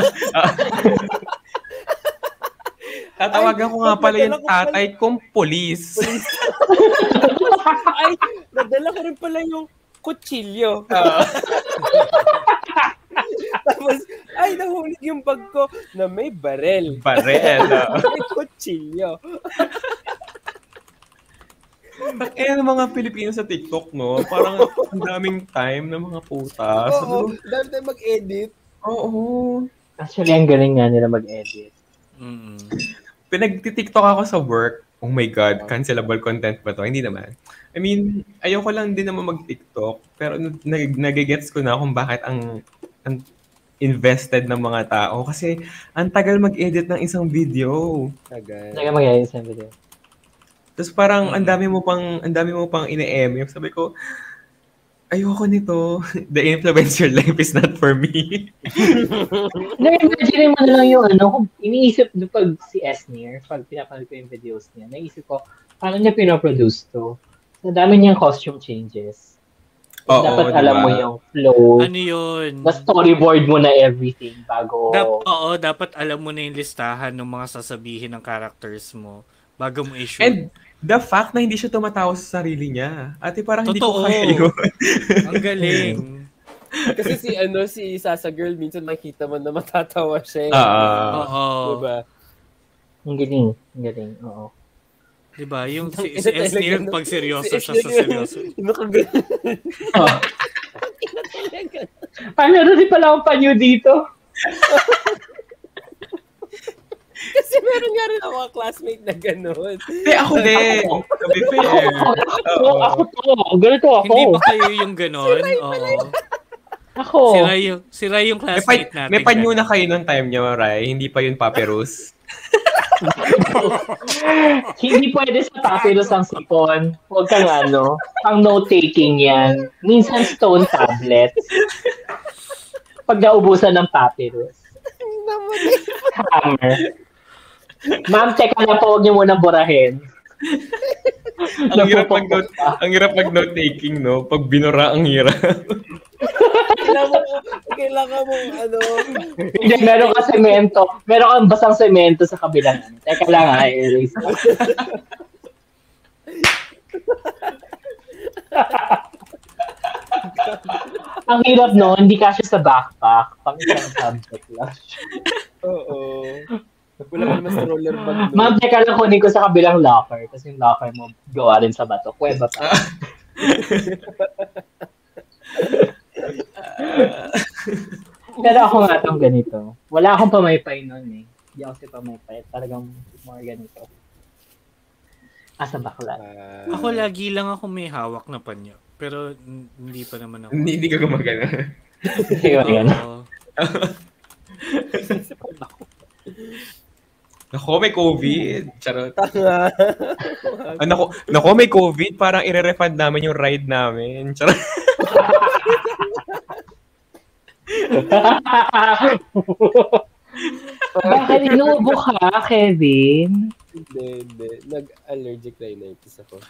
Tatawagan ko nga pala yung tatay kong polis. Ay, nadala ko rin pala yung kutsilyo. Tapos, nahulog yung bag ko na may barel. May kutsilyo. Ng mga Pilipino sa TikTok, no? Parang ang daming time ng mga putas. Oo, dahil tayo mag-edit. Oo. Actually, ang galing nga nila mag-edit. Pinag-TikTok ako sa work. Oh my God, cancelable content ba to? Hindi naman. I mean, ayoko lang din naman mag-TikTok. Pero nagigets ko na kung bakit ang invested ng mga tao. Kasi ang tagal mag-edit ng isang video. Tagal mag-edit ng isang video. Tapos parang ang dami mo pang ine-M. Sabi ko, ayoko nito. The influencer life is not for me. Imagine mo na lang yung kung iniisip na pag si Esnir, pag pinapanood ko yung videos niya, naisip ko, paano niya pinoproduce to? So, dami niyang costume changes. So, dapat alam mo yung flow. Ano yun? The storyboard mo na everything bago. Dapat alam mo na yung listahan ng mga sasabihin ng characters mo bago mo i-shoot. And the fact na hindi siya tumatawa sa sarili niya. Ate, parang hindi ko kaya yun. Ang galing. Kasi si Sasa Girl, minsan makita mo na matatawa siya. Diba? Ang galing. Oo. Diba? Yung si Esnir, pag seryoso siya sa seryoso. Paano rin pala akong panyo dito? Kasi meron nga rin mga classmate na gano'n. Hindi, ako din. To be fair. Ganito ako. Hindi ba kayo yung gano'n? Oo. Ako. Sila yung classmate natin. May panyo na kayo noong time niyo, Ray. Hindi pa yun papyrus. Hindi pwede sa papyrus ang sipon. Huwag kang ang note-taking yan. Minsan stone tablets. Pag naubusan ng papyrus. Hammer. Ma'am, teka lang po, huwag niyo munang burahin. ang hirap mag-note-taking, no? Pag binura, ang hirap. Kailangan mo, Hindi, meron ka semento. Meron kang basang semento sa kabilang. Teka lang, i-erase ko. Ang hirap, no? Hindi kasi sa backpack. Pang isang subject lang. Oo. Wala ka naman stroller bag. Ma'am, teka lang, kunin ko sa kabilang locker. Kasi yung locker mo, gawa rin sa bato. Kuweba pa. Pero ako nga itong ganito. Wala akong pamaypay nun eh. Hindi ako si pamaypay. Talagang more ganito. Sa bakla. Ako lagi lang ako may hawak na panyo. Pero hindi pa naman ako. Hindi ka gumagana. Hindi ka gumagana. Nako, may COVID. Charot. Nako, may COVID. Parang i-refund namin yung ride namin. Charot. Bakit inuubo ka, Kevin? Hindi. Nag-allergic rhinitis ako.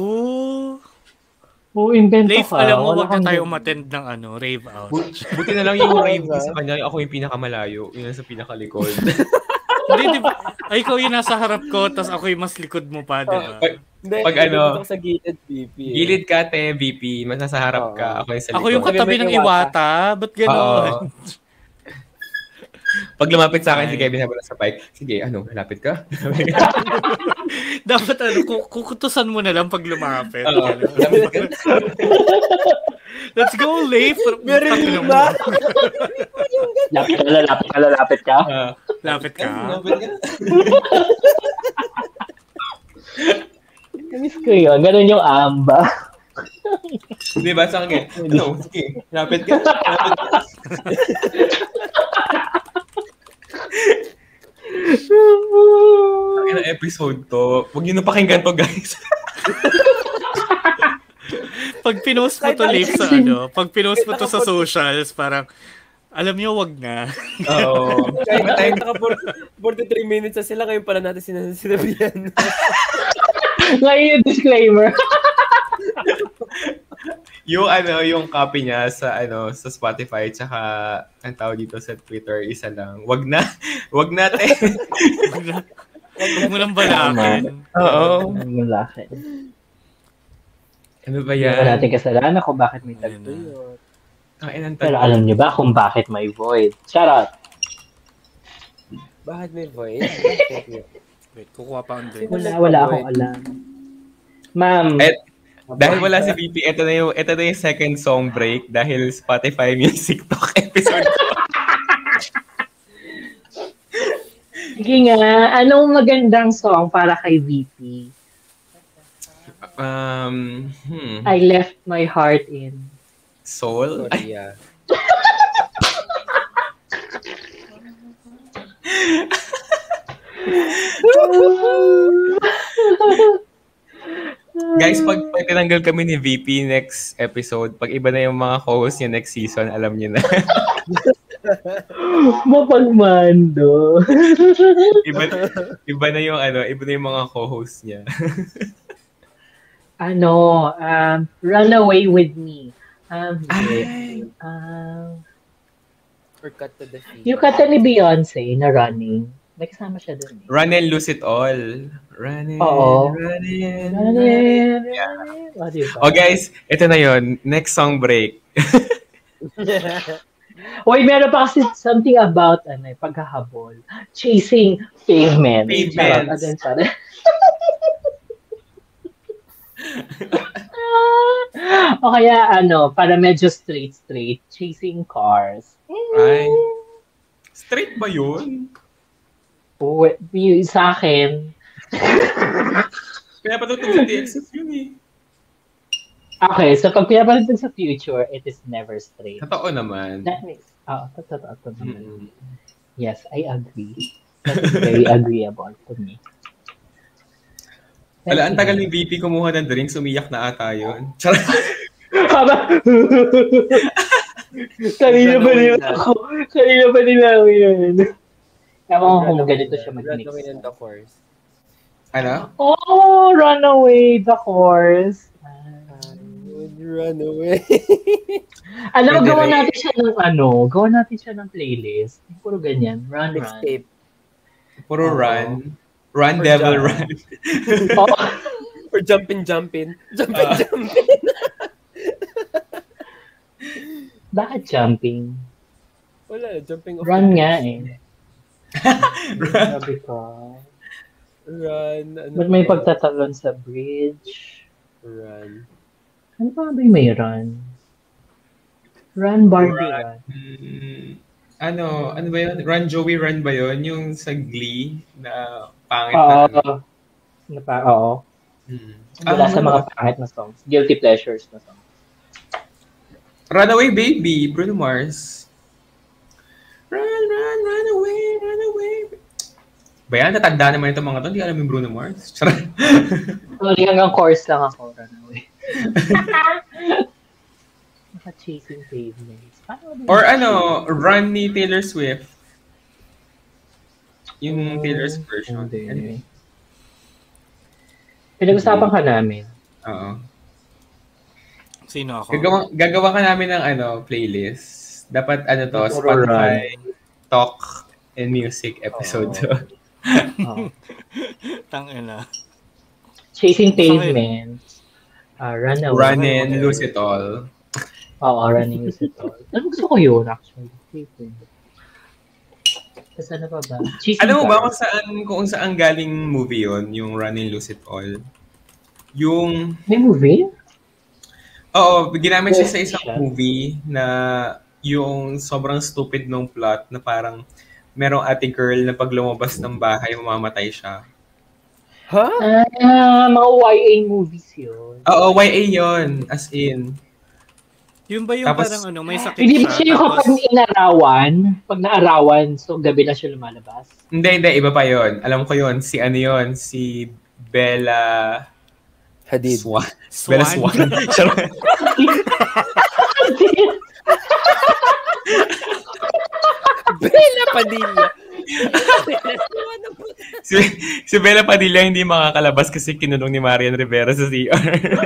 Invento Leif, ka. alam mo, wag na tayo umattend ng rave out. Buti na lang yung rave sa kanya. Ako yung pinakamalayo. Yun sa pinakalikod. Hindi, diba? Ay, ikaw yung nasa harap ko, tas ako yung mas likod mo pa, diba? Pag sa gilid, VP. Gilid ka, VP. Mas nasa harap ka. Ako yung sa likod. Ako yung katabi ng Iwata. Ba't gano'n? Pag lumapit sa akin si Kevin habang nasa bike, sige, lapit ka? Dapat kukutusan mo na lang pag lumapit. Let's go, Leif. Meron ba? Lapit ka. Lapit ka. Namiss ko yun. Ganun yung amba. Di ba? Sa akin, sige, lapit ka. Ang episode to. Huwag nyo na pakinggan to, guys. Pag pinost mo to, Leif, sa pag pinost mo to sa socials, parang, alam nyo, wag na. Oo. Kahit naka 43 minutes na sila, ngayon pala natin sinabihan. Ngayon yung disclaimer. yung copy niya sa sa Spotify tsaka ang tawag dito sa Twitter isa lang. Wag natin. Wag mo nang balakin. Oo. Balakin. Ano ba yan? Wala natin kasalanan kung bakit may tagtuyot. Pero alam niyo ba kung bakit may void? Charot. Bakit may void? Wait, kukuha pa ang drink. Wala akong alam. Ma'am. Dahil wala si VP, ito na yung second song break dahil Spotify Music Talk episode. Sige nga, anong magandang song para kay VP? I left my heart in Soul? Korea. Guys, pag tinanggal kami ni VP next episode, pag iba na yung mga co-host niya next season, alam niyo na. Mapagmando. iba na yung mga co-host niya. Run Away With Me. Or Cut to the Feet. Yung kanta ni Beyonce na Running. May kasama siya dun. Run and Lose It All. Running. Yeah. Oh guys, ito na yon. Next song break. Uy, meron pa kasi something about paghahabol. Chasing pavement. Pavements. O kaya para medyo straight, chasing cars. Ay. Straight ba yun? Oo, sa akin. Kaya patutog sa TXF yun eh. Okay, so pag pinapalitan sa future, it is never straight. Totoo naman. That means, totoo naman. Yes, I agree. That is very agreeable to me. Wala, ang tagal ni VP kumuha ng drinks, umiyak na ata yun. Kanina pa nila ako yun. Ewan ko kung ganito siya mag-mix. Ano? Oh, Runaway, the course. Runaway. Alam mo, gawa natin siya ng playlist. Puro ganyan. Run. Puro run. Run, devil, run. Or jumping. Bakit jumping? Wala, jumping off. Run nga eh. Sabi ko. Run. Ba't may pagtatalon sa bridge? Run. Ano pa ba yung may run? Run, Barbie, run. Ano ba yun? Run, Joey, run ba yun? Yung sa Glee na pangit na. Oo. Wala sa mga pangit na songs. Guilty pleasures na songs. Runaway Baby, Bruno Mars. Run away. Bayan, natanda naman itong mga to. Hindi alam yung Bruno Mars. Sorry, hanggang chorus lang ako. Runaway. Naka-chasing pavements. Or Run ni Taylor Swift. Yung Taylor's version. Pinag-usapan ka namin. Oo. Sino ako? Gagawa ka namin ng playlist. Dapat Spotify Talk and Music episode. Tangina. Chasing pavements. Runaway. Run and Lose It All. Oo, Running Lose It All. Gusto ko yun actually. Tapos ano pa ba? Alam mo ba kung saan galing movie yun, yung Run and Lose It All? May movie? Oo, ginamit siya sa isang movie na yung sobrang stupid nung plot na parang merong ate girl na pag lumabas ng bahay, mamamatay siya. Huh? Mga YA movies yun. Oo, YA yun. As in. Yung ba yung parang may sakit hindi siya? Hindi siya yung kapag inarawan, pag naarawan, so gabi na siya lumalabas? Hindi, iba pa yun. Alam ko yun. Si Bella Hadid. Bella Swan. Bella Padilla. si Bella Padilla hindi makakalabas kasi kinulong ni Marian Rivera sa CR.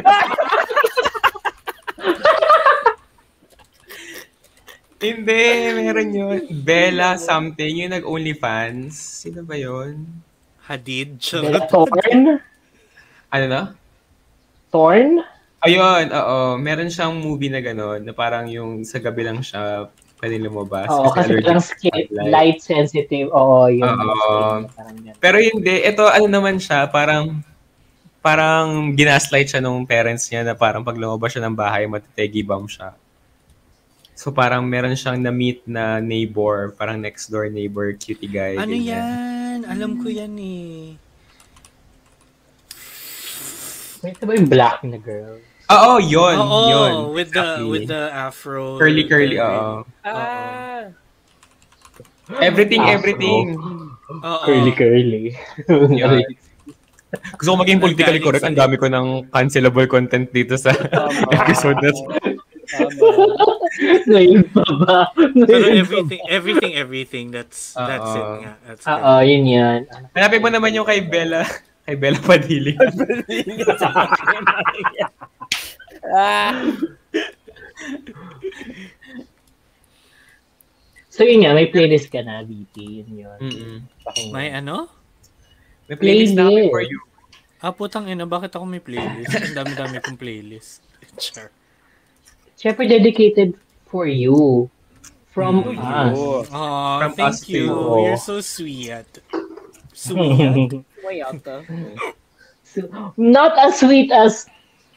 Hindi, meron yun. Bella something, yung nag-OnlyFans. Sino ba yun? Hadid. Bella Thorne? Ano na? Thorne? Ayun, oo. Meron siyang movie na gano'n, na parang yung sa gabi lang siya pwede lumabas. Oo, kasi parang light sensitive. Oo, yun. Oo. Pero hindi, ito naman siya, parang ginaslight siya nung parents niya na parang pag lumabas siya ng bahay, matitegi bomb siya. So parang meron siyang na-meet na neighbor, parang next door neighbor, cutie guy. Ano yan? Alam ko yan eh. Ito ba yung black na girl? Oo, yun. With the afro. Curly, oo. Everything. Curly. Yeah. Gusto ko maging politically correct. Ang dami ko ng cancelable content dito sa episode na to. Ngayon pa ba? Pero everything. That's it nga. Yun yan. Hanapin mo naman yung kay Bella Padilla. So yun nga, may playlist ka na, VP. Yun. May ano? May playlist na kami for you. Putang ina, bakit ako may playlist? Ang dami-dami kong playlist. Sure. Siyempre dedicated for you. From us. Oh, thank you. You're so sweet. Sweet. Not as sweet as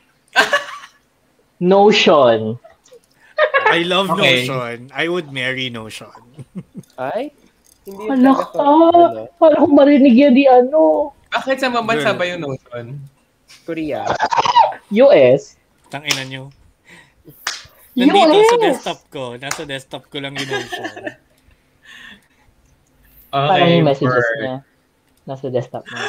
Notion. I love Notion. I would marry Notion. Ay? Hindi Hala ka. Para ko marinig yan di ano. Bakit sa mabansa ba yung Notion? Korea. US. Tangina nyo. Nandito sa desktop ko. Nasa desktop ko lang yung Notion. Okay, parang yung messages niya. Nasa desktop mo.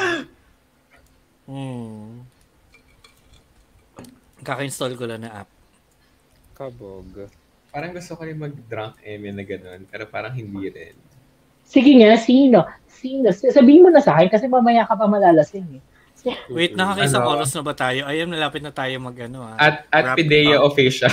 Kaka-install ko lang na app. Kabog. Parang gusto ko rin mag-drunk Emmy na gano'n, pero parang hindi rin. Sige nga, sino? Sabihin mo na sa akin kasi mamaya ka pa malalasing eh. Wait, nakakaisang oras na ba tayo? Ayun, nalapit na tayo mag-ano ha. At Pidea official.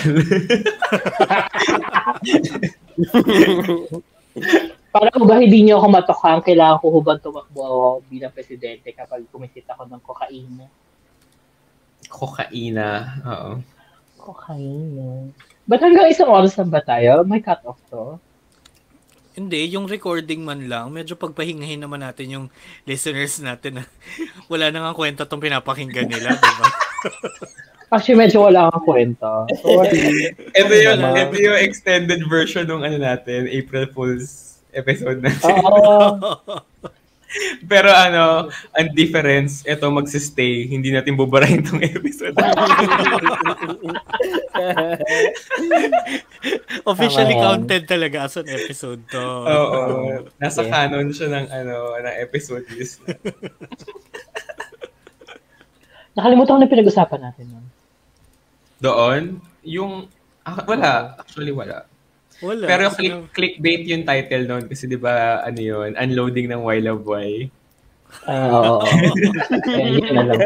Para kung ba hindi niyo ako matokhang, kailangan ko hubang tumakbo ako bilang presidente kapag kumisit ako ng kokaina. Kokaina, oo. Kokaina. Ba't hanggang isang oras na ba tayo? May cut-off to? Hindi, yung recording man lang, medyo pagpahingahin naman natin yung listeners natin na wala na nga kwenta tong pinapakinggan nila, diba? Actually, medyo wala kang kwenta. Sorry. Ito yung extended version ng ano natin, April Fool's episode natin. Pero ang difference, ito magsistay, hindi natin bubarahin tong episode. Officially counted talaga as an episode to. Oo. Nasa canon siya ng episode list. Nakalimutan ko na pinag-usapan natin nun. Doon? Wala. Actually, wala. Pero clickbait yung title noon kasi 'di ba yun, unloading ng Why Love Why. Oo. Yan na lang.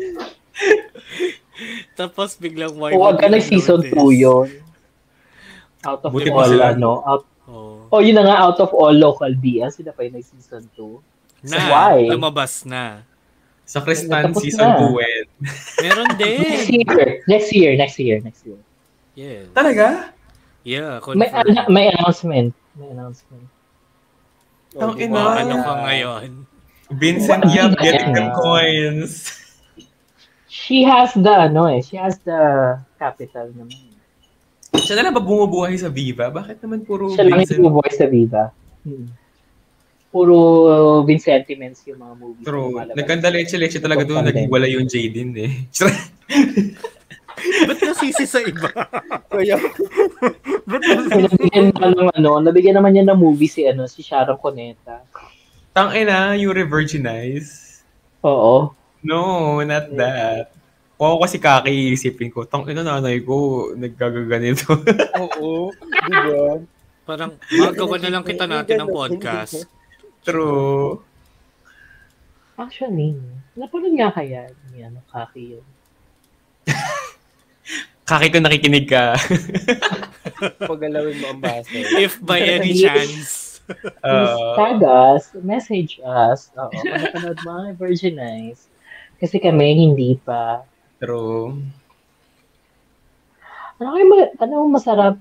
Tapos biglang Why. Huwag ka nag-season 2 yun. Out of Buti all, yun na nga, out of all local BS, sila pa yung nag-season 2. Why? Lumabas na. Sa Kristan season 2 when? Meron din. Next year. Yeah. Talaga? Yeah, may announcement. Ang ina. Ano ka ngayon? Vincent Yap getting them coins. She has the capital naman. Siya na lang ba bumubuhay sa Viva? Bakit naman puro Siya lang yung bumubuhay sa Viva. Puro Vincentiments yung mga movies. True. Nagkanda leche talaga doon. Naging wala yung Jaden eh. Ba't nasisi sa iba? Nabigyan naman niya ng movie si Sharon Cuneta. Tangina, you revirginize? Oo. No, not that. Kung ako kasi kaki-isipin ko, tangina nanay ko, nagkagaganito. Oo, di ba? Parang, magawa na lang kita natin ng podcast. True. Actually, napanood nga kaya ni Kaki yun. Kaki ko nakikinig ka. Pagalawin mo ang base. If by any chance. Tag us, message us. Oo, kung napanood mga virginize. Kasi kami hindi pa. True. Ano masarap?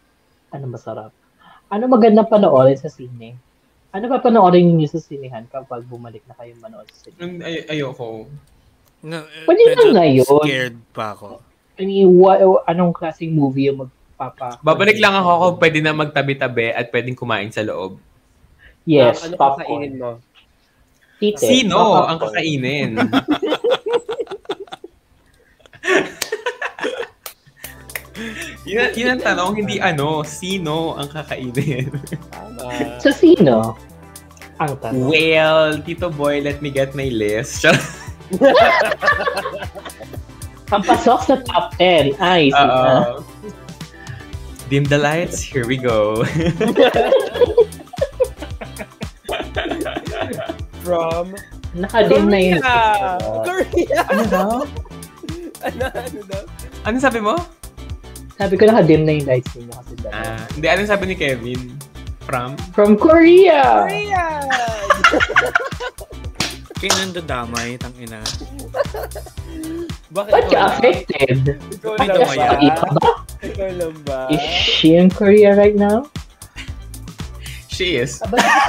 Ano magandang panoorin sa sine? Ano pa panoorin niyo sa sinehan kapag bumalik na kayong manood sa sine? Ayoko. No, pwede lang ngayon. Scared pa ako. I mean, anong klaseng movie yung Babalik lang ako kung pwede na magtabi-tabi at pwedeng kumain sa loob. Yes, ano popcorn. kakainin mo? Tite. Sino ang kakainin? Yun ang tanong, hindi sino ang kakainin? So, sino ang tanong? Well, Tito Boy, let me get my list. Ang pasok sa top 10 ay Dim the lights, here we go. From naka-dim na yun. Korea! Ano daw? Ano daw? Ano sabi mo? Sabi ko naka-dim na yung lights niyo kasi hindi, ano sabi ni Kevin? From Korea! Korea! Kaya nandadamay, tangina. Ba't siya affected? Ikaw lang ba? Ikaw lang ba? Is she in Korea right now? She is.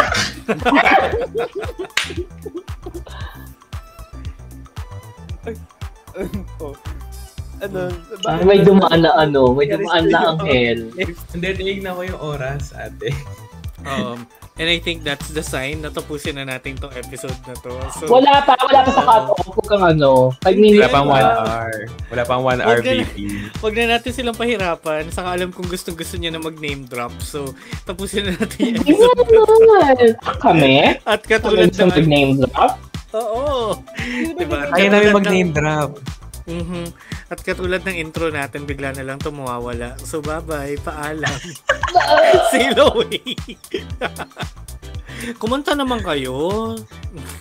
May dumaan na anghel. Hindi, tinignan ko yung oras, ate. And I think that's the sign na tapusin na natin tong episode na to. So, wala pa sa cut-off. Huwag kang Wala pang 1 hour. Wala pang 1 hour BP. Huwag na natin silang pahirapan. Saka alam kong gustong-gusto niya na mag-name drop. So, tapusin na natin yung episode. Kami? At katulad ng mag-name drop? Oo. Diba? Kaya namin mag-name drop. At katulad ng intro natin, bigla na lang ito mawawala. So, bye-bye. Paalam. Sail away. Kumanta naman kayo.